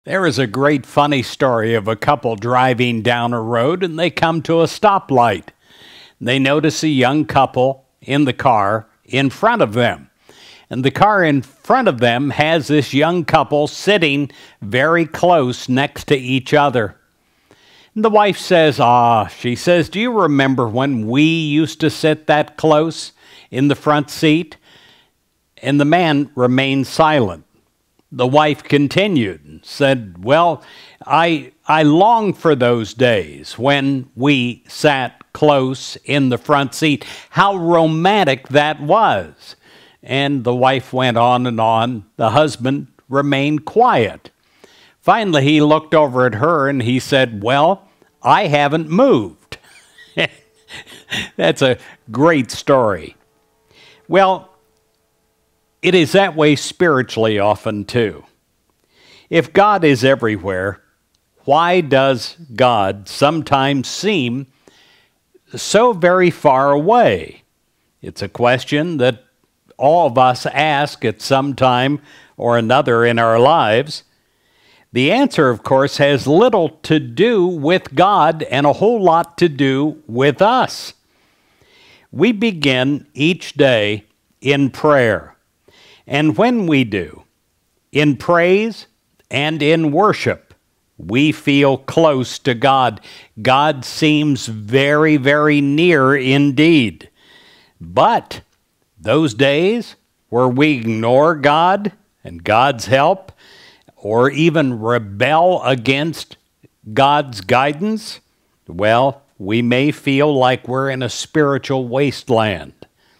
There is a great funny story of a couple driving down a road and they come to a stoplight. They notice a young couple in the car in front of them. And the car in front of them has this young couple sitting very close next to each other. And the wife says, she says, "Do you remember when we used to sit that close in the front seat?" And the man remained silent. The wife continued and said, "Well, I long for those days when we sat close in the front seat. How romantic that was." And the wife went on and on. The husband remained quiet. Finally, he looked over at her and he said, "Well, I haven't moved." That's a great story. Well, it is that way spiritually often too. If God is everywhere, why does God sometimes seem so very far away? It's a question that all of us ask at some time or another in our lives. The answer, of course, has little to do with God and a whole lot to do with us. We begin each day in prayer. And when we do, in praise and in worship, we feel close to God. God seems very, very near indeed. But those days where we ignore God and God's help, or even rebel against God's guidance, well, we may feel like we're in a spiritual wasteland.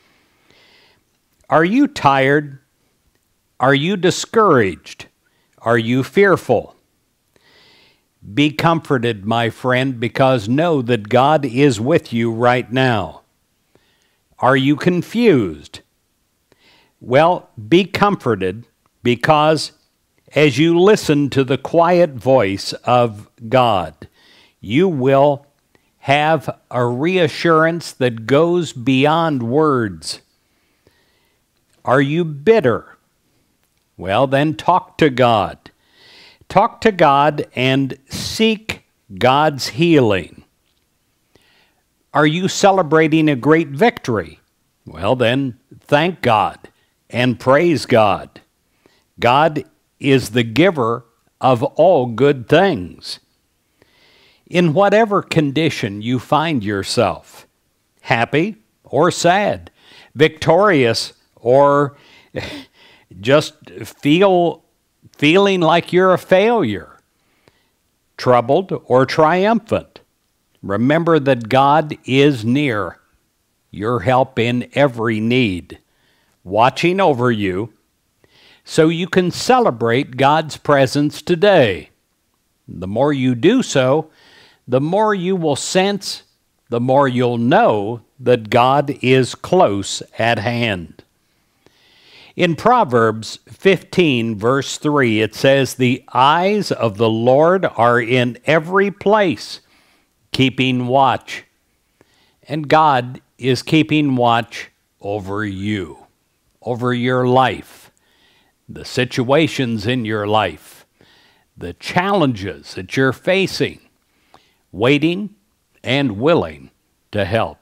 Are you tired? Are you discouraged? Are you fearful? Be comforted, my friend, because know that God is with you right now. Are you confused? Well, be comforted because as you listen to the quiet voice of God, you will have a reassurance that goes beyond words. Are you bitter? Well, then talk to God. Talk to God and seek God's healing. Are you celebrating a great victory? Well, then thank God and praise God. God is the giver of all good things. In whatever condition you find yourself, happy or sad, victorious or just feeling like you're a failure, troubled or triumphant, remember that God is near, your help in every need, watching over you, so you can celebrate God's presence today. The more you do so, the more you will sense, the more you'll know that God is close at hand. In Proverbs 15, verse 3, it says, "The eyes of the Lord are in every place, keeping watch." And God is keeping watch over you, over your life, the situations in your life, the challenges that you're facing, waiting and willing to help.